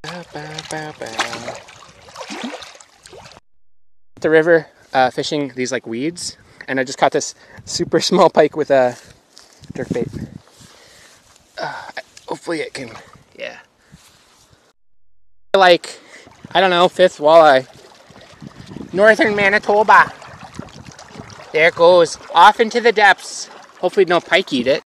The river fishing these like weeds, and I just caught this super small pike with a jerk bait. Hopefully it can, yeah. Like, I don't know, fifth walleye. Northern Manitoba. There it goes, off into the depths. Hopefully no pike eat it.